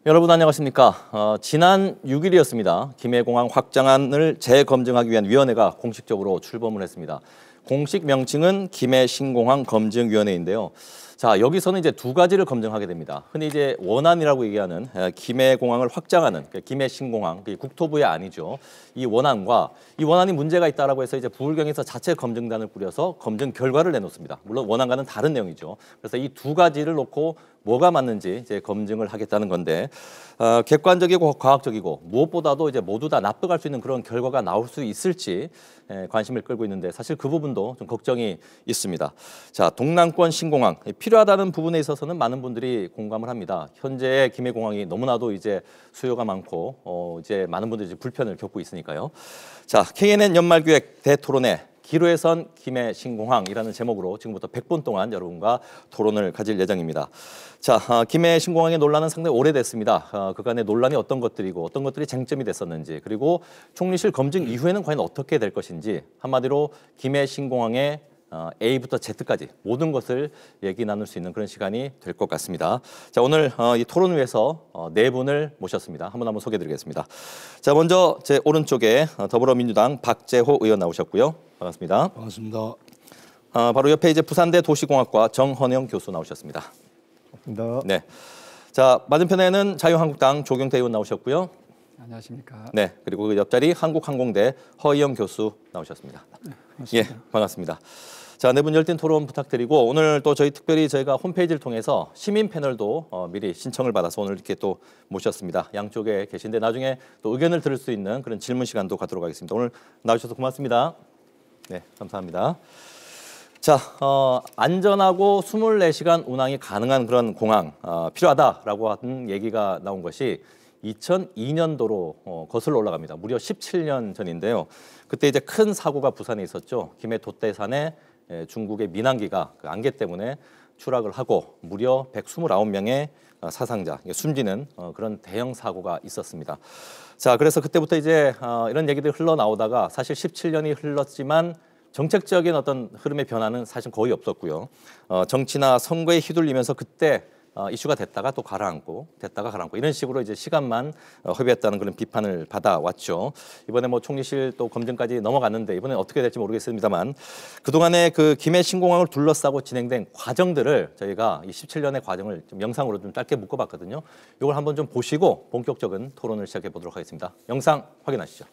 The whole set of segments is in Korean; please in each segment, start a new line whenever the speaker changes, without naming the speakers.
여러분 안녕하십니까. 지난 6일이었습니다. 김해공항 확장안을 재검증하기 위한 위원회가 공식적으로 출범을 했습니다. 공식 명칭은 김해신공항 검증위원회인데요. 자, 여기서는 이제 두 가지를 검증하게 됩니다. 흔히 이제 원안이라고 얘기하는 김해공항을 확장하는 김해신공항, 국토부의 안이죠. 이 원안과 이 원안이 문제가 있다라고 해서 이제 부울경에서 자체 검증단을 꾸려서 검증 결과를 내놓습니다. 물론 원안과는 다른 내용이죠. 그래서 이 두 가지를 놓고 뭐가 맞는지 이제 검증을 하겠다는 건데 객관적이고 과학적이고 무엇보다도 이제 모두 다 납득할 수 있는 그런 결과가 나올 수 있을지 관심을 끌고 있는데 사실 그 부분도 좀 걱정이 있습니다. 자, 동남권 신공항 필요하다는 부분에 있어서는 많은 분들이 공감을 합니다. 현재 김해공항이 너무나도 이제 수요가 많고 이제 많은 분들이 이제 불편을 겪고 있으니까요. 자, KNN 연말기획 대토론회. 기로에선 김해신공항이라는 제목으로 지금부터 100분 동안 여러분과 토론을 가질 예정입니다. 자, 김해신공항의 논란은 상당히 오래됐습니다. 그간의 논란이 어떤 것들이고 어떤 것들이 쟁점이 됐었는지 그리고 총리실 검증 이후에는 과연 어떻게 될 것인지 한마디로 김해신공항의 A부터 Z까지 모든 것을 얘기 나눌 수 있는 그런 시간이 될 것 같습니다. 자, 오늘 이 토론을 위해서 네 분을 모셨습니다. 한번 소개해드리겠습니다. 자, 먼저 제 오른쪽에 더불어민주당 박재호 의원 나오셨고요. 반갑습니다.
반갑습니다.
바로 옆에 이제 부산대 도시공학과 정헌영 교수 나오셨습니다.
반갑습니다.
네. 자, 맞은편에는 자유한국당 조경태 의원 나오셨고요.
안녕하십니까.
네. 그리고 그 옆자리 한국항공대 허희영 교수 나오셨습니다.
네, 반갑습니다.
예, 반갑습니다. 자, 네 분 열띤 토론 부탁드리고 오늘 또 특별히 저희가 홈페이지를 통해서 시민 패널도 미리 신청을 받아서 오늘 이렇게 또 모셨습니다. 양쪽에 계신데 나중에 또 의견을 들을 수 있는 그런 질문 시간도 갖도록 하겠습니다. 오늘 나오셔서 고맙습니다. 네, 감사합니다. 자, 안전하고 24시간 운항이 가능한 그런 공항 필요하다라고 하는 얘기가 나온 것이 2002년도로 거슬러 올라갑니다. 무려 17년 전인데요. 그때 이제 큰 사고가 부산에 있었죠. 김해 돛대산에 중국의 민항기가 그 안개 때문에 추락을 하고 무려 129명의 사상자, 숨지는 그런 대형 사고가 있었습니다. 자, 그래서 그때부터 이제 이런 얘기들이 흘러나오다가 사실 17년이 흘렀지만 정책적인 어떤 흐름의 변화는 사실 거의 없었고요. 정치나 선거에 휘둘리면서 그때 이슈가 됐다가 또 가라앉고 이런 식으로 이제 시간만 허비했다는 그런 비판을 받아왔죠. 이번에 뭐 총리실 또 검증까지 넘어갔는데 이번에 어떻게 될지 모르겠습니다만 그동안의 그 김해신공항을 둘러싸고 진행된 과정들을 저희가 이 17년의 과정을 좀 영상으로 좀 짧게 묶어봤거든요. 이걸 한번 좀 보시고 본격적인 토론을 시작해 보도록 하겠습니다. 영상 확인하시죠.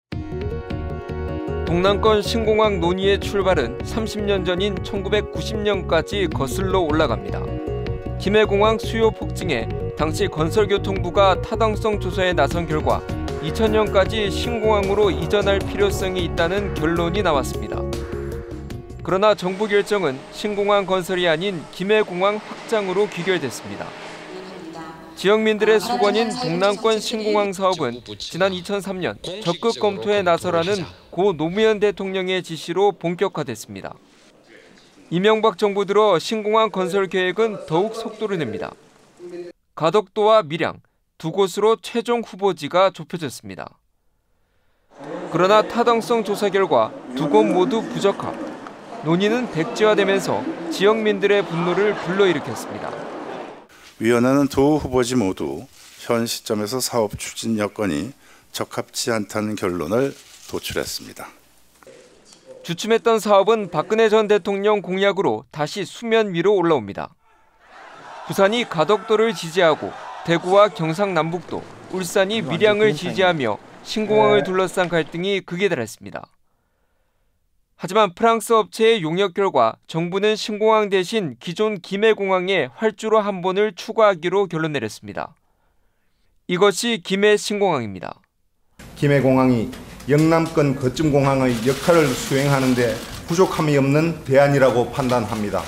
동남권 신공항 논의의 출발은 30년 전인 1990년까지 거슬러 올라갑니다. 김해공항 수요 폭증에 당시 건설교통부가 타당성 조사에 나선 결과 2000년까지 신공항으로 이전할 필요성이 있다는 결론이 나왔습니다. 그러나 정부 결정은 신공항 건설이 아닌 김해공항 확장으로 귀결됐습니다. 지역민들의 수건인 동남권 신공항 사업은 지난 2003년 적극 검토에 나서라는 고 노무현 대통령의 지시로 본격화됐습니다. 이명박 정부 들어 신공항 건설 계획은 더욱 속도를 냅니다. 가덕도와 밀양 두 곳으로 최종 후보지가 좁혀졌습니다. 그러나 타당성 조사 결과 두 곳 모두 부적합. 논의는 백지화되면서 지역민들의 분노를 불러일으켰습니다.
위원회는 두 후보지 모두 현 시점에서 사업 추진 여건이 적합치 않다는 결론을 도출했습니다.
주춤했던 사업은 박근혜 전 대통령 공약으로 다시 수면 위로 올라옵니다. 부산이 가덕도를 지지하고 대구와 경상남북도, 울산이 밀양을 지지하며 신공항을 둘러싼 갈등이 극에 달했습니다. 하지만 프랑스 업체의 용역 결과 정부는 신공항 대신 기존 김해공항에 활주로 한 번을 추가하기로 결론 내렸습니다. 이것이 김해신공항입니다.
김해공항이 영남권 거점공항의 역할을 수행하는 데 부족함이 없는 대안이라고 판단합니다.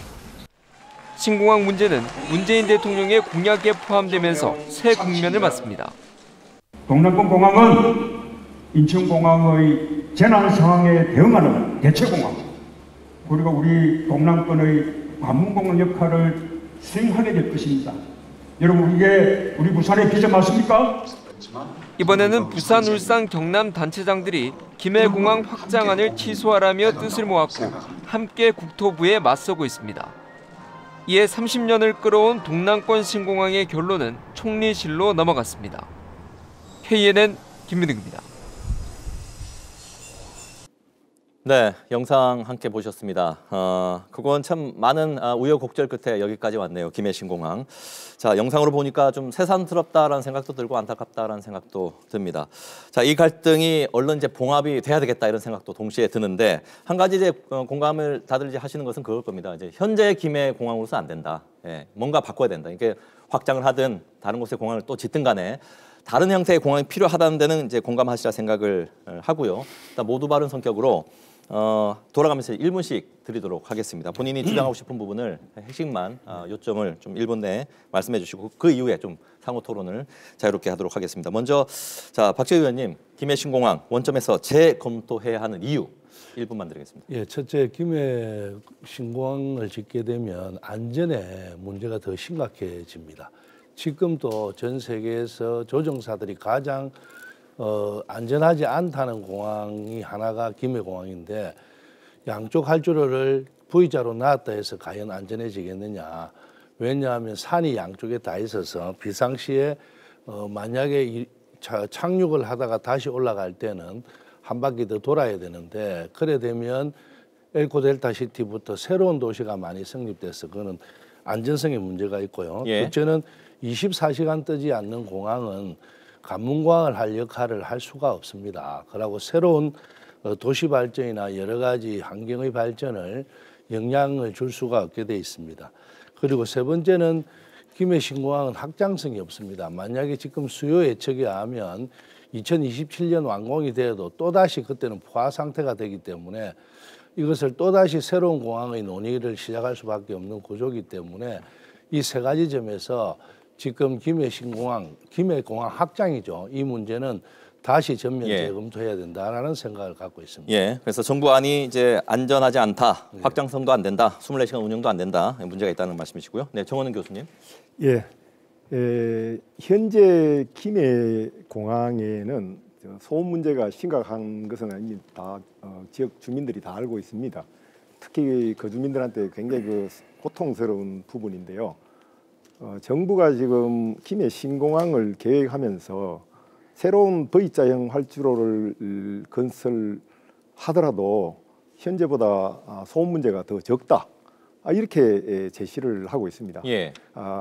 신공항 문제는 문재인 대통령의 공약에 포함되면서 새 국면을 맞습니다.
동남권 공항은 인천공항의 재난 상황에 대응하는 대체공항, 그리고 우리 동남권의 관문공항 역할을 수행하게 될 것입니다. 여러분, 이게 우리 부산의 비전 맞습니까?
이번에는 부산, 울산, 경남 단체장들이 김해공항 확장안을 취소하라며 뜻을 모았고 함께 국토부에 맞서고 있습니다. 이에 30년을 끌어온 동남권 신공항의 결론은 총리실로 넘어갔습니다. KNN 김민웅입니다.
네, 영상 함께 보셨습니다. 그건 참 많은 우여곡절 끝에 여기까지 왔네요. 김해 신공항. 자, 영상으로 보니까 좀 새삼스럽다라는 생각도 들고 안타깝다라는 생각도 듭니다. 자, 이 갈등이 얼른 이제 봉합이 돼야 되겠다 이런 생각도 동시에 드는데 한 가지 이제 공감을 다들 이제 하시는 것은 그걸 겁니다. 이제 현재 김해 공항으로서 안 된다. 예, 뭔가 바꿔야 된다. 이게 확장을 하든 다른 곳에 공항을 또 짓든 간에 다른 형태의 공항이 필요하다는 데는 이제 공감하시라 생각을 하고요. 일단 모두 바른 성격으로 돌아가면서 1분씩 드리도록 하겠습니다. 본인이 주장하고 싶은 부분을 핵심만 요점을 좀 1분 내에 말씀해 주시고 그 이후에 좀 상호 토론을 자유롭게 하도록 하겠습니다. 먼저 자 박재규 의원님, 김해 신공항 원점에서 재검토해야 하는 이유 1분만 드리겠습니다.
예, 첫째 김해 신공항을 짓게 되면 안전에 문제가 더 심각해집니다. 지금도 전 세계에서 조종사들이 가장 안전하지 않다는 공항이 하나가 김해공항인데 양쪽 활주로를 V자로 놨다 해서 과연 안전해지겠느냐. 왜냐하면 산이 양쪽에 다 있어서 비상시에 만약에 착륙을 하다가 다시 올라갈 때는 한 바퀴 더 돌아야 되는데 그래 되면 엘코 델타 시티부터 새로운 도시가 많이 성립돼서 그거는 안전성에 문제가 있고요.
예.
둘째는 24시간 뜨지 않는 공항은 관문공항을 할 역할을 할 수가 없습니다. 그러고 새로운 도시 발전이나 여러 가지 환경의 발전을 영향을 줄 수가 없게 돼 있습니다. 그리고 세 번째는 김해 신공항은 확장성이 없습니다. 만약에 지금 수요 예측에 하면 2027년 완공이 되어도 또다시 그때는 포화 상태가 되기 때문에 이것을 또다시 새로운 공항의 논의를 시작할 수밖에 없는 구조이기 때문에 이 세 가지 점에서 지금 김해 신공항, 김해 공항 확장이죠. 이 문제는 다시 전면 재검토해야 된다라는 생각을 갖고 있습니다.
예, 그래서 정부안이 이제 안전하지 않다, 확장성도 안 된다, 24시간 운영도 안 된다 문제가 있다는 말씀이시고요. 네, 정원은 교수님.
예, 현재 김해 공항에는 소음 문제가 심각한 것은 이미 다 지역 주민들이 다 알고 있습니다. 특히 그 주민들한테 굉장히 고통스러운 부분인데요. 정부가 지금 김해 신공항을 계획하면서 새로운 V자형 활주로를 건설하더라도 현재보다 소음 문제가 더 적다. 이렇게 제시를 하고 있습니다.
예.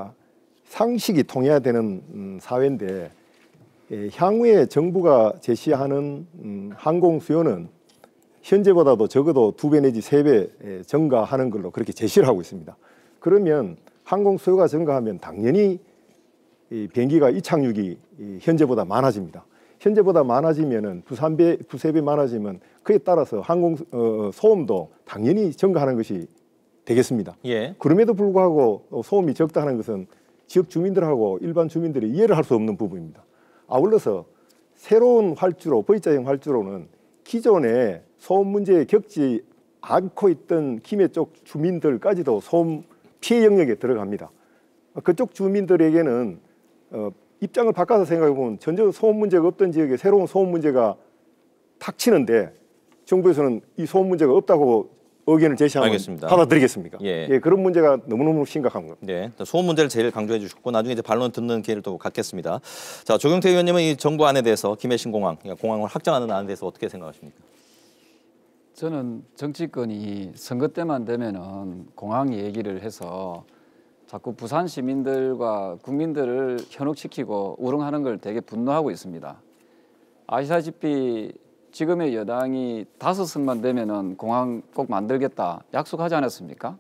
상식이 통해야 되는 사회인데 향후에 정부가 제시하는 항공 수요는 현재보다도 적어도 2배 내지 3배 증가하는 걸로 그렇게 제시를 하고 있습니다. 그러면 항공 수요가 증가하면 당연히 비행기가 이착륙이 현재보다 많아집니다. 현재보다 많아지면은 두세 배 많아지면 그에 따라서 항공 소음도 당연히 증가하는 것이 되겠습니다.
예.
그럼에도 불구하고 소음이 적다는 것은 지역 주민들하고 일반 주민들이 이해를 할 수 없는 부분입니다. 아울러서 새로운 활주로, V자형 활주로는 기존에 소음 문제에 겪지 않고 있던 김해 쪽 주민들까지도 소음 피해 영역에 들어갑니다. 그쪽 주민들에게는 입장을 바꿔서 생각해 보면 전혀 소음 문제가 없던 지역에 새로운 소음 문제가 닥치는데 정부에서는 이 소음 문제가 없다고 의견을 제시하면
알겠습니다.
받아들이겠습니까?
예.
그런 문제가 너무너무 심각한 겁니다.
네, 소음 문제를 제일 강조해 주셨고 나중에 이제 반론 듣는 기회를 또 갖겠습니다. 자, 조경태 의원님은 이 정부안에 대해서 김해 신공항, 그러니까 공항을 확장하는 안에 대해서 어떻게 생각하십니까?
저는 정치권이 선거 때만 되면은 공항 얘기를 해서 자꾸 부산 시민들과 국민들을 현혹시키고 우롱하는 걸 되게 분노하고 있습니다. 아시다시피 지금의 여당이 5선만 되면은 공항 꼭 만들겠다 약속하지 않았습니까?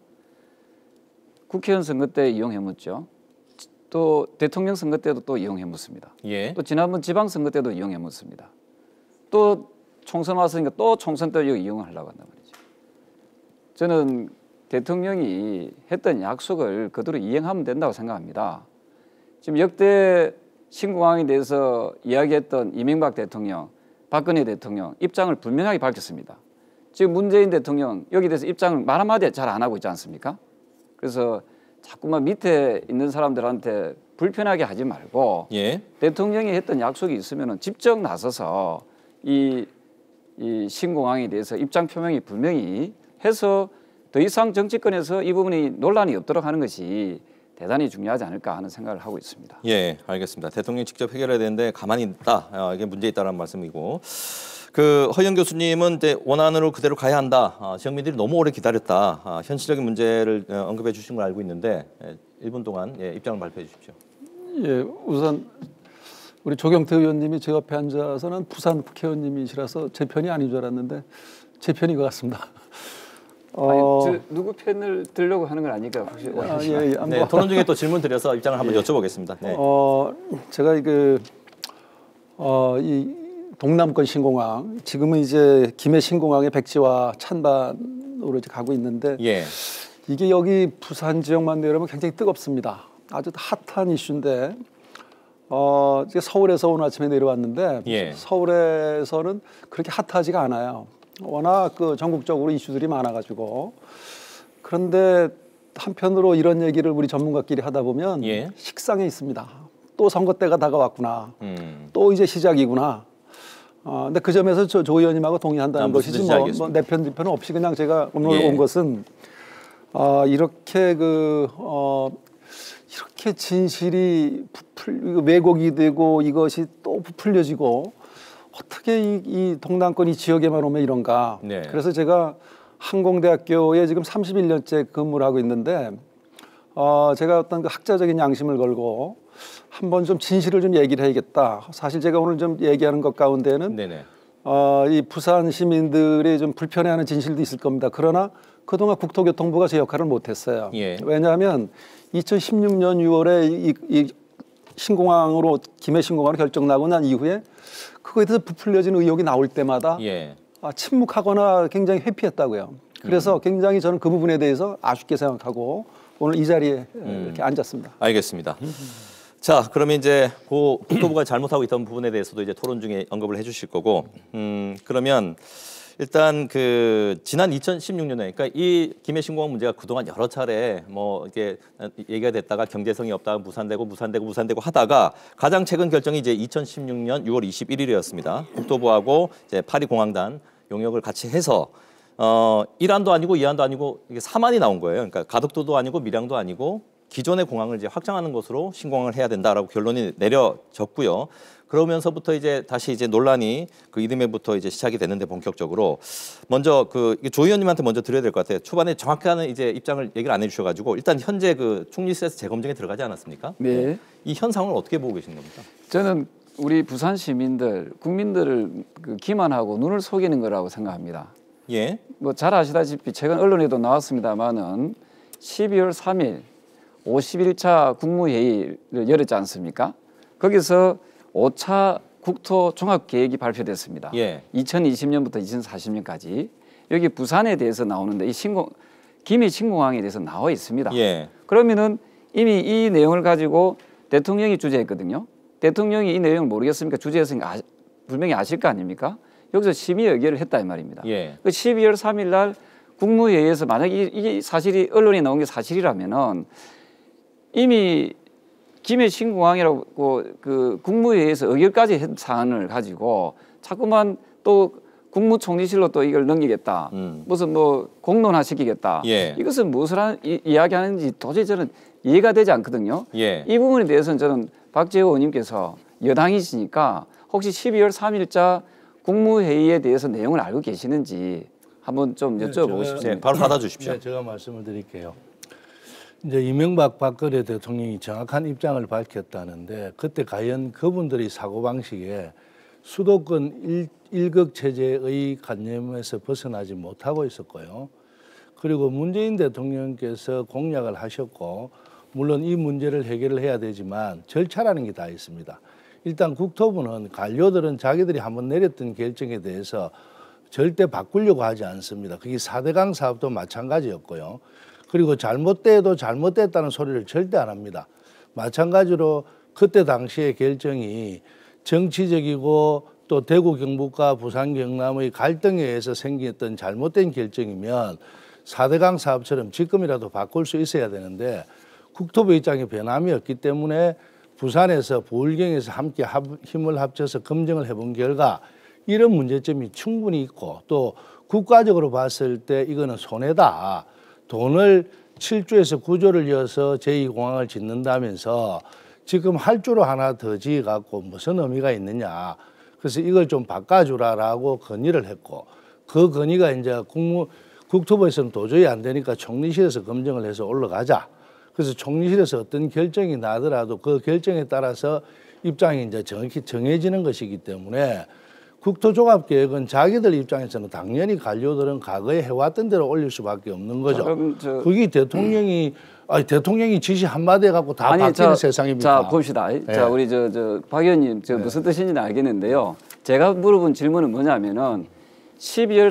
국회의원 선거 때 이용해 묻죠. 또 대통령 선거 때도 또 이용해 묻습니다.
예.
또 지난번 지방선거 때도 이용해 묻습니다. 또 총선 왔으니까 또 총선 때 이용을 하려고 한단 말이죠. 저는 대통령이 했던 약속을 그대로 이행하면 된다고 생각합니다. 지금 역대 신공항에 대해서 이야기했던 이명박 대통령, 박근혜 대통령 입장을 분명하게 밝혔습니다. 지금 문재인 대통령 여기에 대해서 입장을 말 한마디 잘 안 하고 있지 않습니까? 그래서 자꾸만 밑에 있는 사람들한테 불편하게 하지 말고
예.
대통령이 했던 약속이 있으면 직접 나서서 이 신공항에 대해서 입장 표명이 분명히 해서 더 이상 정치권에서 이 부분이 논란이 없도록 하는 것이 대단히 중요하지 않을까 하는 생각을 하고 있습니다.
예, 알겠습니다. 대통령이 직접 해결해야 되는데 가만히 있다. 이게 문제 있다는 말씀이고. 그 허영 교수님은 이제 원안으로 그대로 가야 한다. 지역민들이 너무 오래 기다렸다. 현실적인 문제를 언급해 주신 걸 알고 있는데 1분 동안 입장을 발표해 주십시오.
예, 우선 우리 조경태 의원님이 제 옆에 앉아서는 부산 국회의원님이시라서 제 편이 아닌 줄 알았는데 제 편인 것 같습니다.
아니, 누구 편을 들려고 하는 건 아니까 혹시
예,
네, 토론 중에 또 질문 드려서 입장을 한번 여쭤보겠습니다. 네.
제가 이 동남권 신공항 지금은 이제 김해 신공항의 백지화 찬반으로 이제 가고 있는데
예.
이게 여기 부산 지역만 내려면 굉장히 뜨겁습니다. 아주 핫한 이슈인데 이제 서울에서 오늘 아침에 내려왔는데
예.
서울에서는 그렇게 핫하지가 않아요. 워낙 그 전국적으로 이슈들이 많아가지고 그런데 한편으로 이런 얘기를 우리 전문가끼리 하다 보면
예.
식상해 있습니다. 또 선거 때가 다가왔구나. 또 이제 시작이구나. 근데 그 점에서 조 의원님하고 동의한다는 것이지 뭐 내 편, 뒷편은 없이 그냥 제가 오늘 온 것은 이렇게 이렇게 진실이 왜곡이 되고 이것이 또 부풀려지고 어떻게 이 동남권 이 지역에만 오면 이런가.
네.
그래서 제가 항공대학교에 지금 31년째 근무를 하고 있는데 제가 어떤 그 학자적인 양심을 걸고 한번 좀 진실을 좀 얘기를 해야겠다. 사실 제가 오늘 좀 얘기하는 것 가운데는
네네.
이 부산 시민들이 좀 불편해하는 진실도 있을 겁니다. 그러나 그동안 국토교통부가 제 역할을 못했어요.
예.
왜냐하면 2016년 6월에 이 신공항으로 김해 신공항으로 결정나고 난 이후에 그거에 대해서 부풀려진 의혹이 나올 때마다
예.
침묵하거나 굉장히 회피했다고요. 그래서 굉장히 저는 그 부분에 대해서 아쉽게 생각하고 오늘 이 자리에 이렇게 앉았습니다.
알겠습니다. 자, 그러면 이제 국토부가 잘못하고 있던 부분에 대해서도 이제 토론 중에 언급을 해주실 거고, 그러면 일단 그 지난 2016년에 그러니까 이 김해 신공항 문제가 그동안 여러 차례 뭐 이게 얘기가 됐다가 경제성이 없다가 무산되고 하다가 가장 최근 결정이 이제 2016년 6월 21일이었습니다. 국토부하고 이제 파리공항단 용역을 같이 해서 1안도 아니고 2안도 아니고 이게 3안이 나온 거예요. 그러니까 가덕도도 아니고 밀양도 아니고 기존의 공항을 이제 확장하는 것으로 신공항을 해야 된다라고 결론이 내려졌고요. 그러면서부터 이제 다시 이제 논란이 그 이듬해부터 이제 시작이 됐는데 본격적으로 먼저 조 의원님한테 먼저 드려야 될 것 같아요. 초반에 정확한 이제 입장을 얘기를 안 해주셔가지고 일단 현재 그 총리세스 재검증에 들어가지 않았습니까?
네.
이 현상을 어떻게 보고 계신 겁니까?
저는 우리 부산 시민들, 국민들을 기만하고 눈을 속이는 거라고 생각합니다.
예.
뭐 잘 아시다시피 최근 언론에도 나왔습니다만은 12월 3일 51차 국무회의를 열었지 않습니까? 거기서 5차 국토종합계획이 발표됐습니다.
예.
2020년부터 2040년까지 여기 부산에 대해서 나오는데 이 김해 신공항에 대해서 나와 있습니다.
예.
그러면은 이미 이 내용을 가지고 대통령이 주재했거든요. 대통령이 이 내용을 모르겠습니까? 주재했으니까 분명히 아실 거 아닙니까? 여기서 심의 의결을 했다 이 말입니다.
예.
그 12월 3일 날 국무회의에서 만약에 이게 사실이 언론에 나온 게 사실이라면은 이미 김해 신공항이라고 그 국무회의에서 의결까지 한 사안을 가지고 자꾸만 또 국무총리실로 또 이걸 넘기겠다. 무슨 뭐 공론화시키겠다.
예.
이것은 무엇을 이야기하는지 도저히 저는 이해가 되지 않거든요.
예.
이 부분에 대해서는 저는 박재호 의원님께서 여당이시니까 혹시 12월 3일자 국무회의에 대해서 내용을 알고 계시는지 한번 좀 여쭤보고 싶습니다.
네, 바로 받아주십시오.
네, 제가 말씀을 드릴게요. 이제 이명박 박근혜 대통령이 정확한 입장을 밝혔다는데 그때 과연 그분들이 사고방식에 수도권 일극 체제의 관념에서 벗어나지 못하고 있었고요. 그리고 문재인 대통령께서 공약을 하셨고 물론 이 문제를 해결을 해야 되지만 절차라는 게 다 있습니다. 일단 국토부는 관료들은 자기들이 한번 내렸던 결정에 대해서 절대 바꾸려고 하지 않습니다. 그게 4대강 사업도 마찬가지였고요. 그리고 잘못돼도 잘못됐다는 소리를 절대 안 합니다. 마찬가지로 그때 당시의 결정이 정치적이고 또 대구 경북과 부산 경남의 갈등에 의해서 생겼던 잘못된 결정이면 4대강 사업처럼 지금이라도 바꿀 수 있어야 되는데 국토부 입장에 변함이 없기 때문에 부산에서 부울경에서 함께 힘을 합쳐서 검증을 해본 결과 이런 문제점이 충분히 있고 또 국가적으로 봤을 때 이거는 손해다. 돈을 7조에서 9조를 이어서 제2공항을 짓는다면서 지금 할주로 하나 더 지어갖고 무슨 의미가 있느냐. 그래서 이걸 좀 바꿔주라라고 건의를 했고 그 건의가 이제 국토부에서는 도저히 안 되니까 총리실에서 검증을 해서 올라가자. 그래서 총리실에서 어떤 결정이 나더라도 그 결정에 따라서 입장이 이제 정확히 정해지는 것이기 때문에 국토종합계획은 자기들 입장에서는 당연히 관료들은 과거에 해왔던 대로 올릴 수밖에 없는 거죠. 그게 대통령이 지시 한마디 해갖고 다 바뀌는 세상입니까?
자 봅시다. 자 우리 박 의원님 무슨 뜻인지는 알겠는데요. 제가 물어본 질문은 뭐냐면은 12월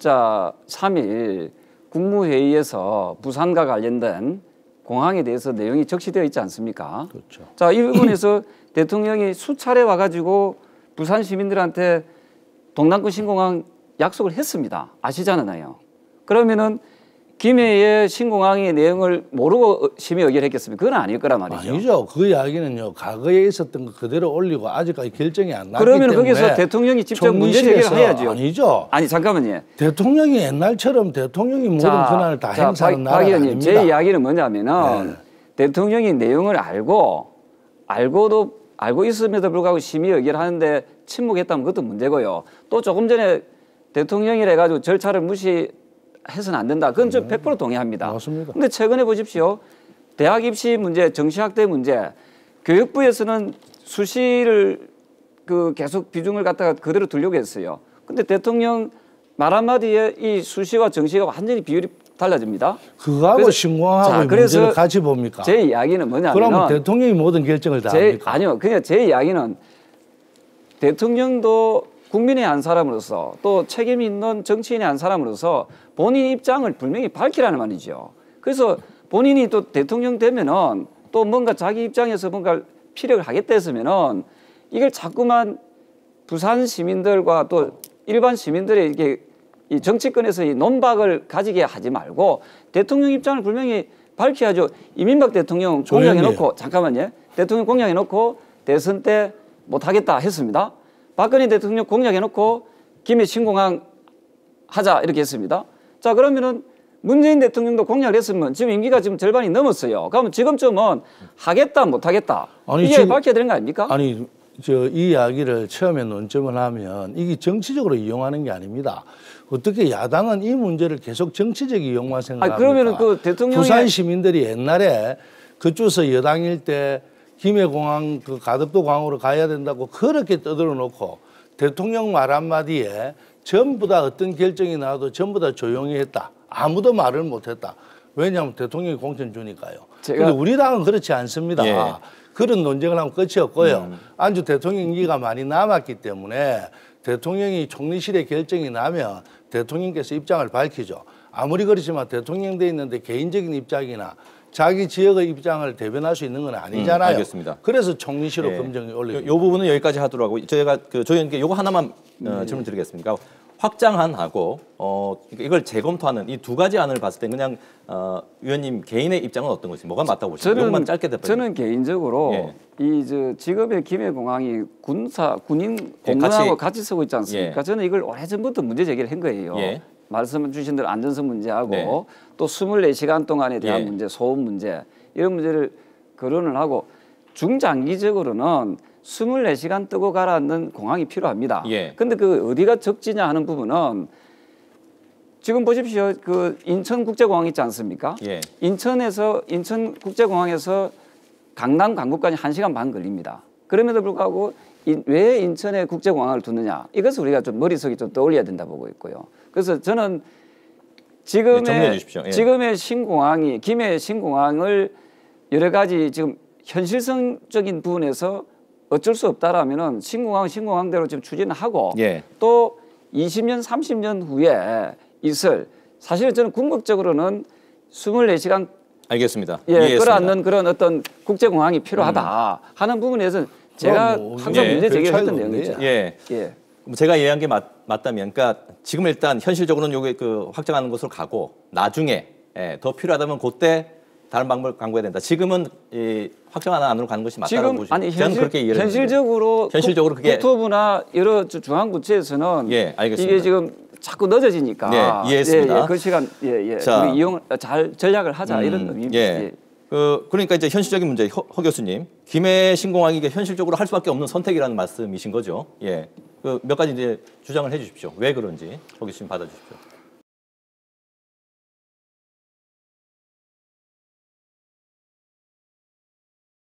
3일 국무회의에서 부산과 관련된 공항에 대해서 내용이 적시되어 있지 않습니까?
그렇죠.
자, 이 부분에서 대통령이 수차례 와가지고 부산 시민들한테 동남권 신공항 약속을 했습니다. 아시잖아요. 그러면은 김해의 신공항의 내용을 모르고 심의 의결했겠습니까? 그건 아닐 거란 말이죠.
아니죠. 그 이야기는요. 과거에 있었던 거 그대로 올리고 아직까지 결정이 안 났기
그러면
때문에
거기서 대통령이 직접 문제 제기를 해야죠.
아니죠.
아니 잠깐만요.
대통령이 옛날처럼 대통령이 모든 권한을 다 행사하는 나라가 아닙니다.
제 이야기는 뭐냐면은 대통령이 내용을 알고 있음에도 불구하고 심의 의결하는데 침묵했다면 그것도 문제고요. 또 조금 전에 대통령이라 해가지고 절차를 무시해서는 안 된다. 그건 저 100% 동의합니다.
맞습니다.
근데 최근에 보십시오. 대학 입시 문제, 정시학대 문제, 교육부에서는 수시를 계속 비중을 갖다가 그대로 두려고 했어요. 근데 대통령 말 한마디에 이 수시와 정시가 완전히 비율이 달라집니다.
그거하고 신공항하고 문제를 같이 봅니까?
제 이야기는 뭐냐면
그러면 대통령이 모든 결정을 다 합니까?
아니요. 그냥 제 이야기는 대통령도 국민의 한 사람으로서 또 책임 있는 정치인의 한 사람으로서 본인 입장을 분명히 밝히라는 말이죠. 그래서 본인이 또 대통령 되면은 또 뭔가 자기 입장에서 뭔가 피력을 하겠다 했으면은 이걸 자꾸만 부산 시민들과 또 일반 시민들의 이게 이 정치권에서 이 논박을 가지게 하지 말고 대통령 입장을 분명히 밝혀야죠. 이명박 대통령 공약해놓고 잠깐만요. 대통령 공약해놓고 대선 때 못하겠다 했습니다. 박근혜 대통령 공약해놓고 김해 신공항 하자 이렇게 했습니다. 자 그러면은 문재인 대통령도 공약을 했으면 지금 임기가 지금 절반이 넘었어요. 그러면 지금쯤은 하겠다 못하겠다 이게 지금, 밝혀야 되는 거 아닙니까?
아니 이 이야기를 처음에 논점을 하면 이게 정치적으로 이용하는 게 아닙니다. 어떻게 야당은 이 문제를 계속 정치적 이용만 생각합니까?
그러면은 그 대통령이
부산 시민들이 옛날에 그쪽에서 여당일 때 김해공항 가덕도 공항으로 가야 된다고 그렇게 떠들어 놓고 대통령 말 한마디에 전부 다 어떤 결정이 나와도 전부 다 조용히 했다. 아무도 말을 못했다. 왜냐하면 대통령이 공천 주니까요. 그런데 우리 당은 그렇지 않습니다.
예.
그런 논쟁을 하면 끝이 없고요. 안주 대통령 임기가 많이 남았기 때문에 대통령이 총리실의 결정이 나면 대통령께서 입장을 밝히죠. 아무리 그렇지만 대통령 돼 있는데 개인적인 입장이나 자기 지역의 입장을 대변할 수 있는 건 아니잖아요.
알겠습니다.
그래서 총리실로 검증이 올리죠.
이 부분은 여기까지 하도록 하고 저희가 조의원께 요거 하나만 질문 드리겠습니다. 확장안하고 이걸 재검토하는 이 두 가지 안을 봤을 때 그냥 위원님 개인의 입장은 어떤 것이 뭐가 맞다고 보십니까? 이것만 짧게 대표님.
저는 개인적으로 지금의 김해공항이 군인 공무원하고 같이 쓰고 있지 않습니까? 저는 이걸 오래전부터 문제 제기를 한 거예요. 말씀 주신 대로 안전성 문제하고 또 24시간 동안에 대한 문제, 소음 문제 이런 문제를 거론을 하고 중장기적으로는 24시간 뜨고 가라앉는 공항이 필요합니다. 근데 그 어디가 적지냐 하는 부분은 지금 보십시오. 그 인천국제공항 있지 않습니까? 인천국제공항에서 강남 강북까지 1시간 반 걸립니다. 그럼에도 불구하고 왜 인천에 국제공항을 두느냐? 이것을 우리가 좀 머릿속에 좀 떠올려야 된다 보고 있고요. 그래서 저는 지금의 신공항이 김해 신공항을 여러 가지 지금 현실성적인 부분에서 어쩔 수 없다라면은 신공항대로 지금 추진하고 또 20년, 30년 후에 있을 사실 저는 궁극적으로는 24시간
알겠습니다.
끌어안는 그런 어떤 국제공항이 필요하다 하는 부분에서 제가 항상 문제 제기했던 내용이죠.
제가 이해한 게 맞다면, 그러니까 지금 일단 현실적으로는 요게 확장하는 것으로 가고 나중에 더 필요하다면 그때 다른 방법을 강구해야 된다. 지금은 이 확정하는 안으로 가는 것이 맞다고 보시죠.
아니
저는 그렇게 이해를
현실적으로
그게
국토부나 여러 중앙부처에서는 이게 지금 자꾸 늦어지니까
네, 이해했습니다.
그 시간
자,
우리 이용 잘 전략을 하자 이런 의미입니다.
예. 그러니까 이제 현실적인 문제 허 교수님 김해 신공항이 이게 현실적으로 할 수밖에 없는 선택이라는 말씀이신 거죠. 예. 몇 가지 이제 주장을 해주십시오. 왜 그런지 허 교수님 받아주십시오.